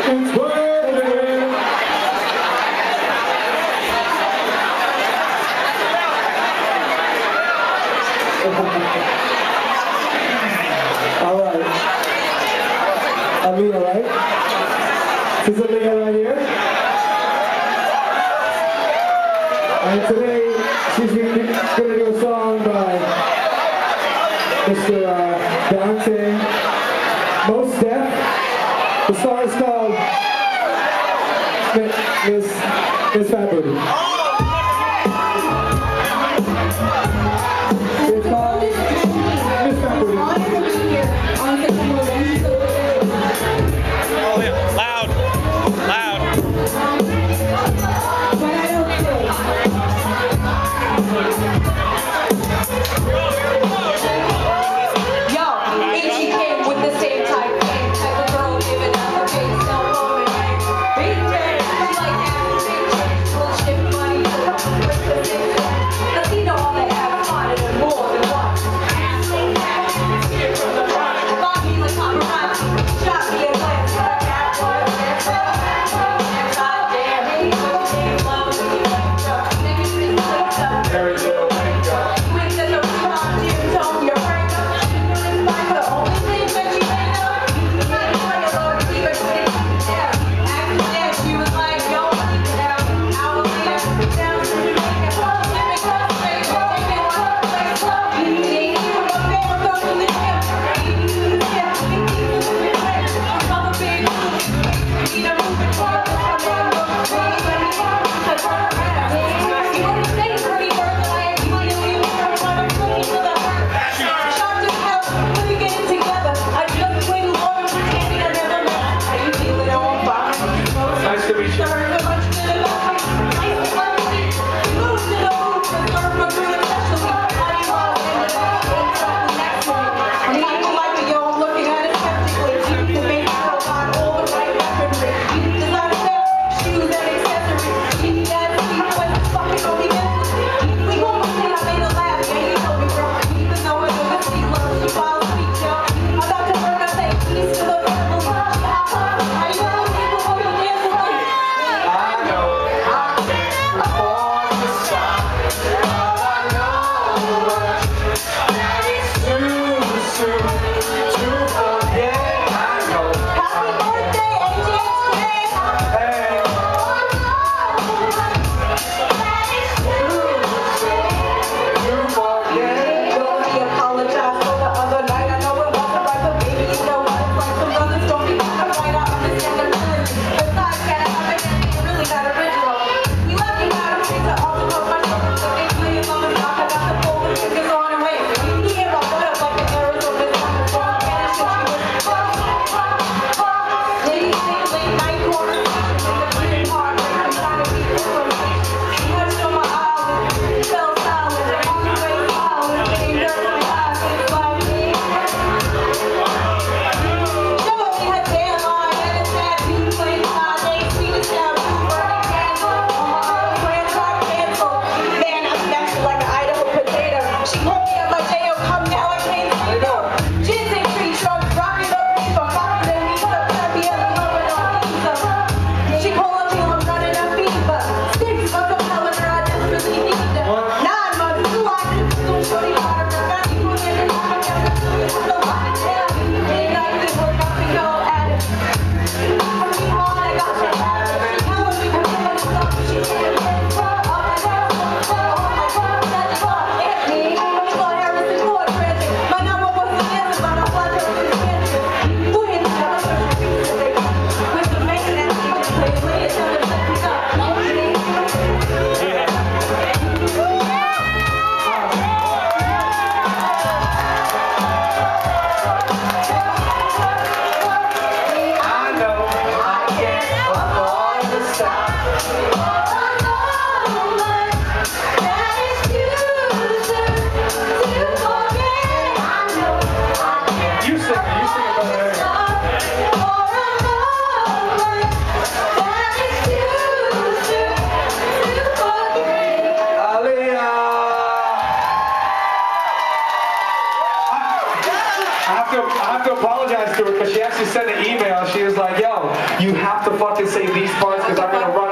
Alina, right? Is Alina right here? And today, she's going to do a song by Mr. Dante, Most Def. The song is called Miss Fat Booty. It's called Miss Fat Booty. Loud. Loud. Yo, H.E. came with the same type of girl giving up her face, no moment. Big red, like everything, bullshit money, Latino, all they have wanted and more than one. Bobby's a paparazzi, Jockey and Lance, I have to apologize to her because she actually sent an email. She was like, yo, You have to fucking say these parts because I'm gonna run